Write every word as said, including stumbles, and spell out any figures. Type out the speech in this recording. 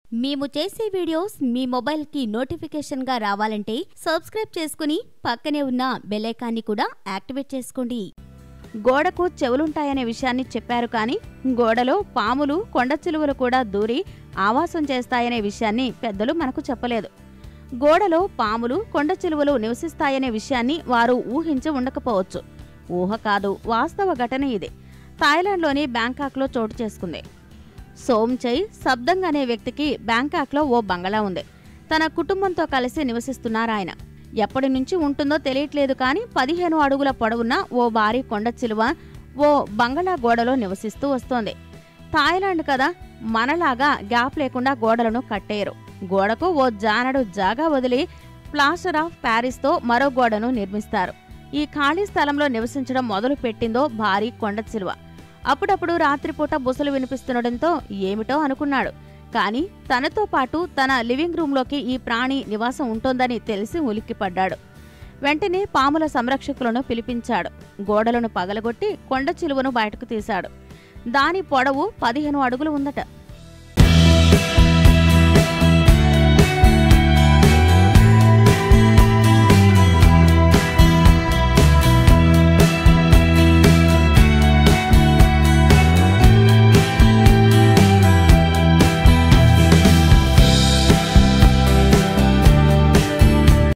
మేము చేసే వీడియోస్ మీ మొబైల్ కి నోటిఫికేషన్ గా రావాలంటే సబ్స్క్రైబ్ చేసుకుని పక్కనే ఉన్న బెల్ ఐకాన్ని కూడా యాక్టివేట్ చేసుకోండి. గోడకు చెవులుంటాయనే విషయాన్ని చెప్పారు కానీ గోడలో పాములు కొండచిలువలు కూడా దూరి ఆవాసం చేస్తాయనే విషయాన్ని పెద్దలు మనకు చెప్పలేదు. గోడలో పాములు కొండచిలువలు నివసిస్తాయనే విషయాన్ని వారు ఊహించి ఉండకపోవచ్చు. ఊహ కాదు, వాస్తవ ఘటన ఇది. థాయిలాండ్లోని బ్యాంకాక్లో చోటు చేసుకుంది. సోమ్చై సబ్దంగ్ అనే వ్యక్తికి బ్యాంకాక్లో ఓ బంగళా ఉంది. తన కుటుంబంతో కలిసి నివసిస్తున్నారాయన. ఎప్పటి నుంచి ఉంటుందో తెలియట్లేదు కానీ పదిహేను అడుగుల పొడవున్న ఓ భారీ కొండచిలువ ఓ బంగళా గోడలో నివసిస్తూ వస్తోంది. థాయిలాండ్ కదా, మనలాగా గ్యాప్ లేకుండా గోడలను కట్టేయరు. గోడకు ఓ జానడు జాగా వదిలి ప్లాస్టర్ ఆఫ్ ప్యారిస్తో మరో గోడను నిర్మిస్తారు. ఈ ఖాళీ స్థలంలో నివసించడం మొదలు పెట్టిందో భారీ కొండచిలువ. అప్పుడప్పుడు రాత్రిపూట బుసలు వినిపిస్తుండటంతో ఏమిటో అనుకున్నాడు. కానీ తనతో పాటు తన లివింగ్ రూంలోకి ఈ ప్రాణి నివాసం ఉంటోందని తెలిసి ఉలిక్కిపడ్డాడు. వెంటనే పాముల సంరక్షకులను పిలిపించాడు. గోడలను పగలగొట్టి కొండచిలువను బయటకు తీశాడు. దాని పొడవు పదిహేను అడుగులు ఉందట.